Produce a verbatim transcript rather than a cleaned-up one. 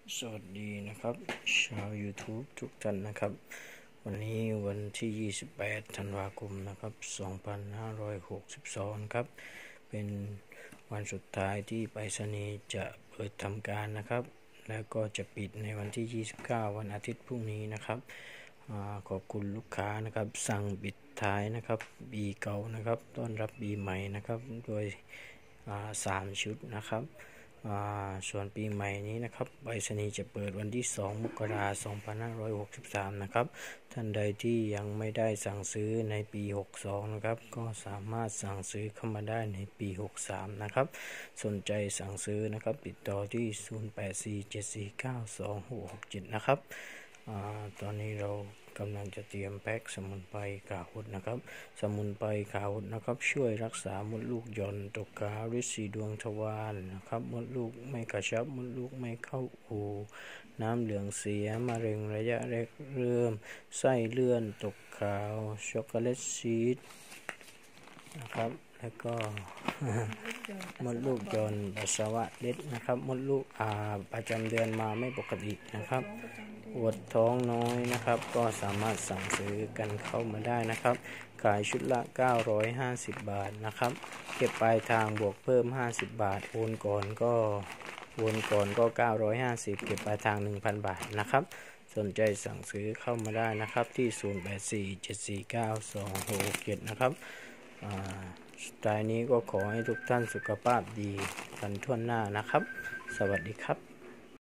สวัสดีนะครับชาว YouTube ทุกท่านนะครับวันนี้วันที่ยี่สิบแปดธันวาคมนะครับสองพันห้าร้อยหกสิบสองครับเป็นวันสุดท้ายที่ไปรษณีย์จะเปิดทำการนะครับแล้วก็จะปิดในวันที่ยี่สิบเก้าวันอาทิตย์พรุ่งนี้นะครับขอบคุณลูกค้านะครับสั่งปิดท้ายนะครับปีเก่านะครับต้อนรับปีใหม่นะครับโดยสามชุดนะครับส่วนปีใหม่นี้นะครับไปรษณีย์จะเปิดวันที่สองมกราคมสองพันห้าร้อยหกสิบสามนะครับท่านใดที่ยังไม่ได้สั่งซื้อในปีหกสิบสองนะครับก็สามารถสั่งซื้อเข้ามาได้ในปีหกสิบสามนะครับสนใจสั่งซื้อนะครับติดต่อที่ศูนย์ แปด สี่ เจ็ด สี่ เก้า สอง หก หก เจ็ดนะครับอตอนนี้เรากำลังจะเตรียมแพ็คสมุนไพรขาหดนะครับสมุนไพรขาหดนะครับช่วยรักษามดลูกหย่อนตกกาฤทธิ์สีดวงทวารนะครับมดลูกไม่กระชับมดลูกไม่เข้าอูน้ำเหลืองเสียมะเร็งระยะแรกเริ่มไส้เลื่อนตกขาวช็อกโกแลตชีสนะครับแล้วก็มดลูกหย่อนปัสสาวะเล็ดนะครับมดลูกอาประจำเดือนมาไม่ปกตินะครับปวดท้องน้อยนะครับก็สามารถสั่งซื้อกันเข้ามาได้นะครับขายชุดละเก้าร้อยห้าสิบบาทนะครับเก็บปลายทางบวกเพิ่มห้าสิบบาทโอนก่อนก็โอนก่อนก็เก้าร้อยห้าสิบเก็บปลายทาง หนึ่งพัน บาทนะครับสนใจสั่งซื้อเข้ามาได้นะครับที่ศูนย์ แปด สี่ เจ็ด สี่ เก้า สอง หก เจ็ดนะครับสุดท้ายนี้ก็ขอให้ทุกท่านสุขภาพดีกันทั่วหน้านะครับสวัสดีครับ